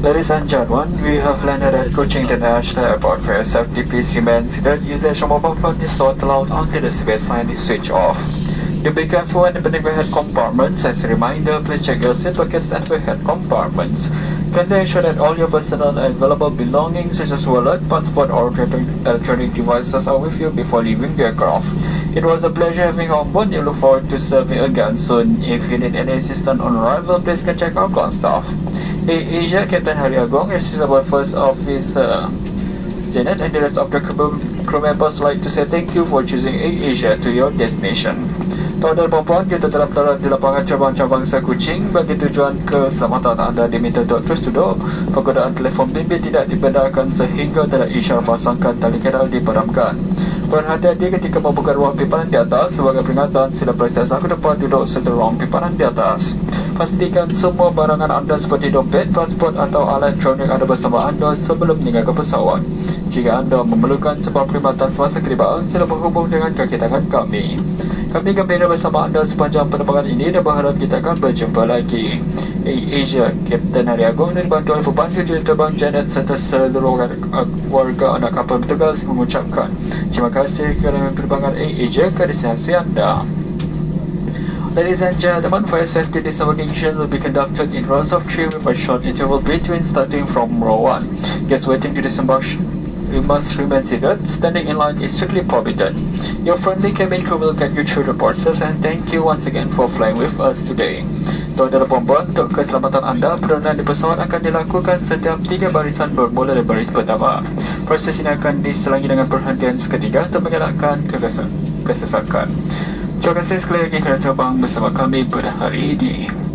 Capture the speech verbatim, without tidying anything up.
Ladies and gentlemen, we have landed at Kuching International Airport where safety please remain seated. Usage of mobile phone is not allowed until the space sign is switched off. Do be careful when opening overhead compartments. As a reminder, please check your seat pockets and overhead compartments. Kindly ensure that all your personal and valuable belongings such as wallet, passport or electronic devices are with you before leaving the aircraft. It was a pleasure having you on board. We look forward to serving again soon. If you need any assistance on arrival, please contact our ground staff. AirAsia Captain Hari Agong, Assistant First Officer Janet and the rest of the crew, crew members like to say thank you for choosing AirAsia to your destination. Tuan dan puan-puan, kita telah berada di lapangan cabang-cabang Kuching. Bagi tujuan keselamatan anda diminta untuk terus duduk. Penggunaan telefon bimbit tidak dibenarkan sehingga tidak isyarat pasangkan tali kedal dipadamkan. Berhati-hati ketika membuka ruang pipanan di atas. Sebagai peringatan, sila periksa saku depan duduk serta ruang pipanan di atas. Pastikan semua barangan anda seperti dompet, pasport atau alat elektronik ada bersama anda sebelum meninggalkan pesawat. Jika anda memerlukan sebuah perkhidmatan semasa kelibaan, sila berhubung dengan kaki tangan kami. Kami gembira bersama anda sepanjang penerbangan ini dan berharap kita akan berjumpa lagi. AirAsia Captain Hari Agong dan bantuan pembantu juruterbang Janet serta seluruh warga anak kapal bertugas mengucapkan terima kasih kerana penerbangan AirAsia ke destinasi anda. Ladies and gentlemen, fire safety disembarkation will be conducted in rows of three with a short interval between starting from row one. Guests waiting to disembark, you must remain seated. Standing in line is strictly prohibited. Your friendly cabin crew will get you through the process and thank you once again for flying with us today. Tuan dan puan-puan, untuk keselamatan anda, penurunan di pesawat akan dilakukan setiap tiga barisan bermula dari baris pertama. Proses ini akan diselangi dengan perhentian seketika untuk mengelakkan kesesakan. Terima kasih sekali lagi kerana terbang bersama kami pada hari ini.